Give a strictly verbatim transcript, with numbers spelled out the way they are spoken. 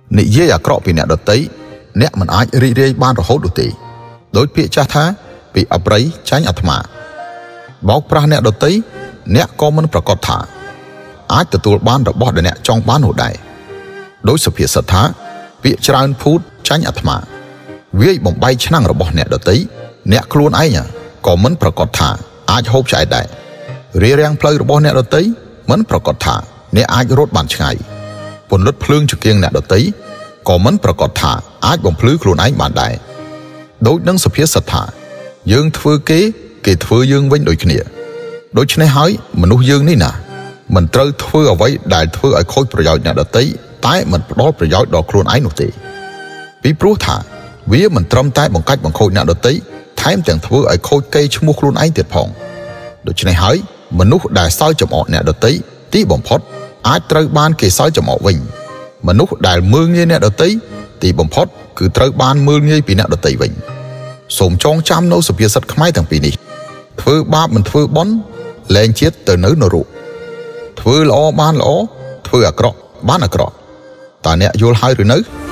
និយាយអាក្រក់ពីអ្នកដទៃអ្នកមិនអាចរីករាយបានរហូតនោះទេដោយពាក្យចាស់ថាពីអប្រិយចាញ់អាត្មាបោកប្រាស់អ្នកដទៃអ្នកក៏មិនប្រកាសថាអាចទទួលបានរបស់ដែលអ្នកចង់បាននោះដែរដោយសុភាសិតថាពាក្យច្រើនភូតចាញ់អាត្មាវាយបំបីឆ្នាំងរបស់អ្នកដទៃអ្នកខ្លួនឯងក៏មិនប្រកាសថាអាចហូបឆ្អែតដែររារាំងផ្លូវរបស់អ្នកដទៃមិនប្រកាសថាអ្នកអាចរត់បានឆ្ងាយពន្លត់ភ្លើងចង្គៀងអ្នកដទៃក៏មិនប្រកាសថាអាចបំភ្លឺខ្លួនឯងបានដែរដូចនឹងសុភាសិតថាយើងធ្វើគេគេធ្វើយើងវិញដូចគ្នាដូច្នេះហើយមនុស្សយើងនេះណាមិនត្រូវធ្វើអ្វីដែលធ្វើឲ្យខូចប្រយោជន៍អ្នកដទៃតែមិនផ្ដល់ប្រយោជន៍ដល់ខ្លួនឯងនោះទេពីព្រោះថាវាមិនត្រឹមតែបង្កាច់បង្ខូចអ្នកដទៃថែមទាំងធ្វើឲ្យខូចកេរ្តិ៍ឈ្មោះខ្លួនឯងទៀតផងដូច្នេះហើយមនុស្សដែលសើចចំអកអ្នកដទៃទីបំផុតអាចត្រូវបានគេសើចចំអកវិញមនុស្សដែលមើលងាយអ្នកដទៃទីបំផុតគឺត្រូវបានមើលងាយពីអ្នកដទៃវិញសូមចងចាំនៅសុភាសិតខ្មែរទាំងពីរនេះធ្វើបាបមិនធ្វើបុណ្យលែងជាតិទៅនៅនរកធ្វើល្អបានល្អធ្វើអាក្រក់បានអាក្រក់តើអ្នកយល់ហើយឬនៅ